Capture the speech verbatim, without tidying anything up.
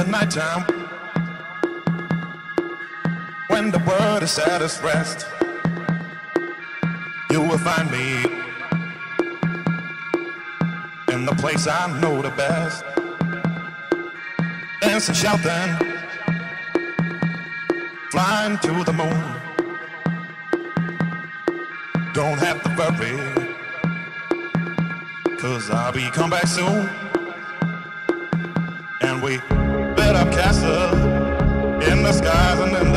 the nighttime, when the world is at its rest, you will find me in the place I know the best, dancing, shouting, flying to the moon. Don't have to worry, 'cause I'll be come back soon. And we built up castles in the skies and in